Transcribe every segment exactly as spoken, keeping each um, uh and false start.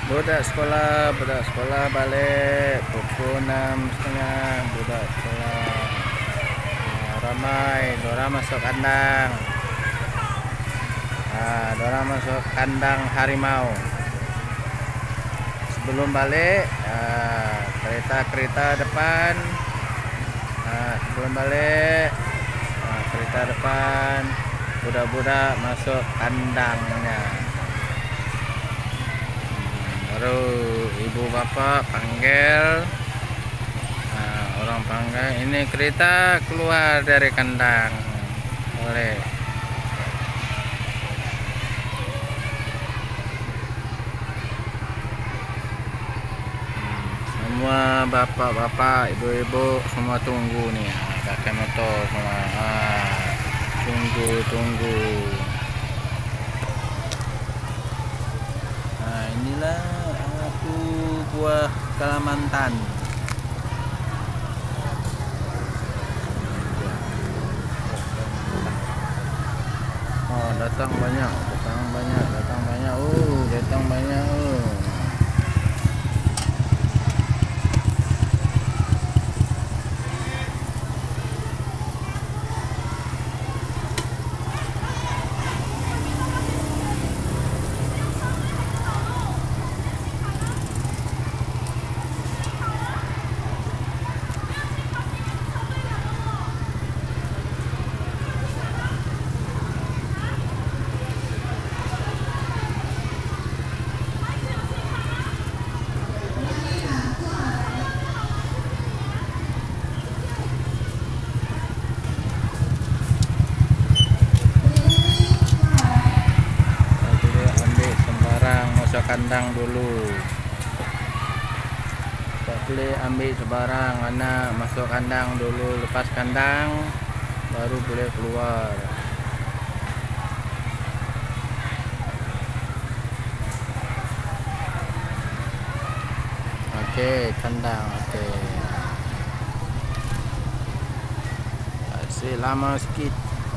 Budak sekolah, budak sekolah balik pukul enam setengah. Budak sekolah uh, ramai, dorang masuk kandang. Uh, dorang masuk kandang harimau. Sebelum balik, uh, kereta-kereta depan. Uh, sebelum balik, uh, kereta depan. Budak-budak masuk kandangnya. Baru ibu bapa panggil, nah, orang panggil, ini kereta keluar dari kandang. Boleh. Semua bapak-bapak, ibu-ibu semua tunggu nih, pakai motor semua. Ah, tunggu, tunggu. Nah, inilah aku buah Kalimantan. Oh, datang banyak, datang banyak, datang banyak. Oh, datang banyak. Oh. Masuk kandang dulu. Tak boleh ambil sebarang, anak masuk kandang dulu, lepas kandang baru boleh keluar. Okey, kandang. Okey. Asyik lama sikit.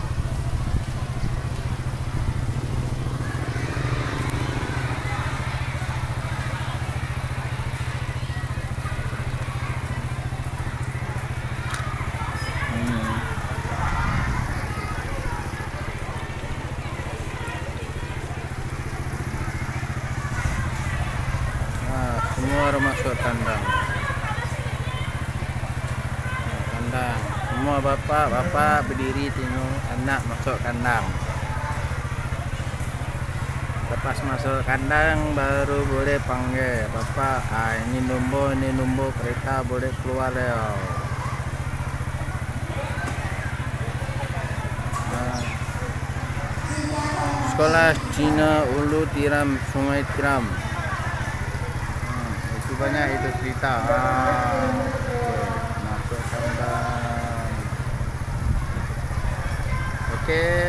Semua orang masuk kandang. Kandang. Semua bapak-bapak berdiri tengok anak masuk kandang. Lepas masuk kandang baru boleh panggil bapak. Ah, ini nombor, ini nombor kereta boleh keluar dah. Ah. Sekolah Cina Ulu Tiram, Sungai Tiram. Banyak itu cerita. Ah, okay. Masuk kandang. Okey.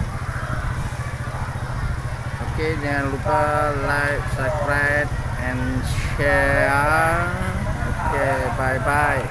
Okey, jangan lupa like, subscribe and share. Okey, bye bye.